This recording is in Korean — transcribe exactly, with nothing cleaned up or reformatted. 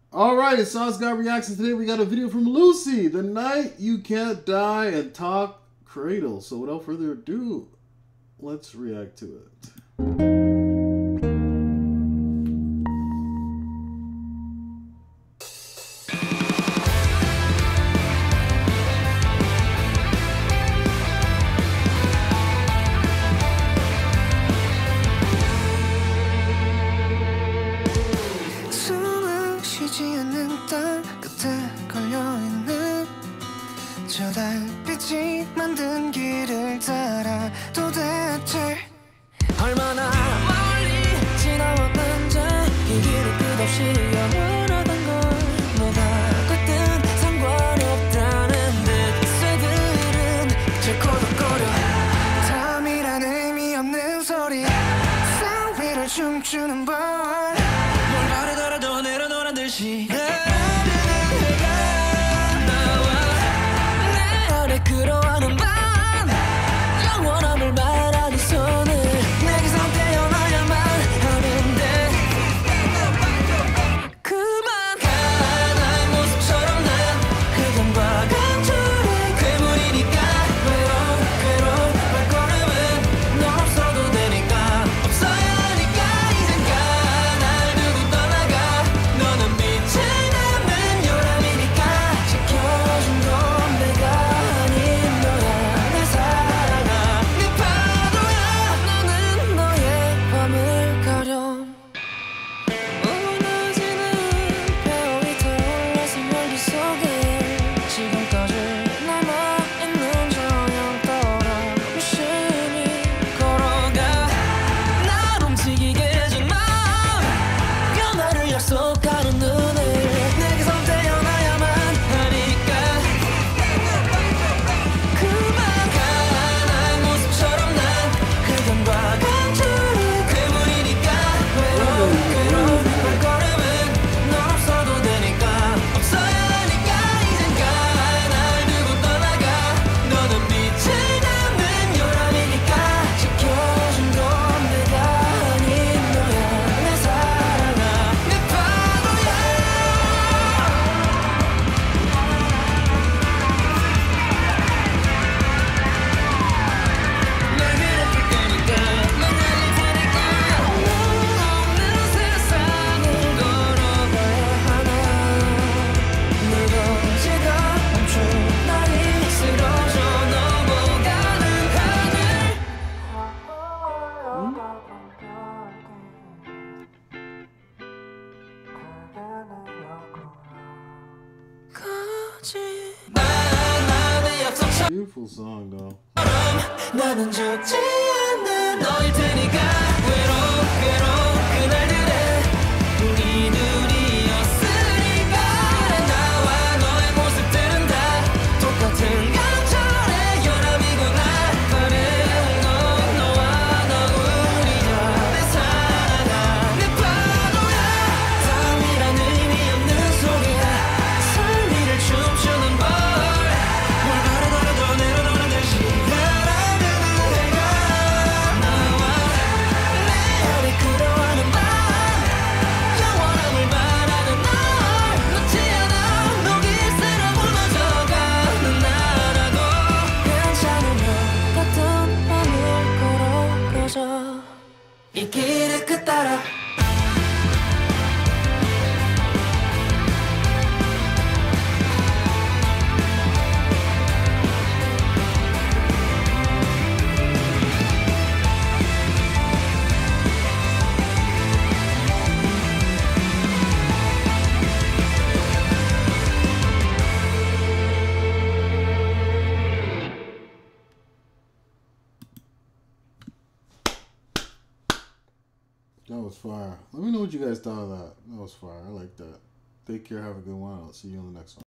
Alright, it's Sauce God Reactions. Today we got a video from Lucy, The Night You Can't Die and Talk Cradle. So without further ado, let's react to it. 쉬지 않는 땅 끝에 걸려있는 저 달빛이 만든 길을 따라 도대체 얼마나 멀리 지나왔는지 이 길을 끝없이 영원하던 걸 뭐가 됐든 상관이 없다는 듯 새들은 제 고독거려 탐이란 의미 없는 소리 산 위를 춤추는 벌 뭘 바르더라도 내려놓는 듯이 나와 내 안에 끌어안은 밤 영원함을 말하는 손을 내게서 태어나야만 하는데 그만 가난 모습처럼 난 흑암과 강줄의 괴물이니까 외로운 괴로운 발걸음은 너 없어도 되니까 없어야 하니까 이젠 가 날 두고 떠나가 너는 빛을 담은 요람이니까 지켜준 건 내가 아닌 너야 내 사랑아 네 파도야 나는 너의 밤을 가렴 무너지는 배 위에 타올라서 열기 속에 지금까지 남아있는 저녁 떠라 무심히 걸어가 날 움직이게 해준 마음 변화를 약속하는 눈을 내게서 태어나야만 하니까 그만 가난 모습처럼 난 흑암과 강줄의 괴물이니까 외로운 괴로운 발걸음은 넌 없어도 되니까 없어야 하니까 이젠 가 날 두고 떠나가 너는 빛을 담은 요람이니까 지켜준 건 내가 아닌 너야 내 사랑아 내 파도야 널 괴롭힐 거니까 만날 테니까 너 없는 세상을 걸어가야 하나 무거워지다 멈춘 날이 쓰러져 넘어가는 하늘 거짓말 내 약속처럼 Beautiful song though. 나는 죽지 않는 너일 테니까 외로운 외로운 그날들의 우리 둘이었으니까 나와 너의 모습들은 다 똑같은 강철의 연합이구나 다른 건 너와 나 우리야 내 사랑아 내 파도야 탐이란 의미 없는 소리야 산 위를 춤추는 벌 뭘 바라더라도 내려놓는 듯이 이 길을 끝따라 That was fire. Let me know what you guys thought of that. That was fire. I like that. Take care. Have a good one. I'll see you on the next one.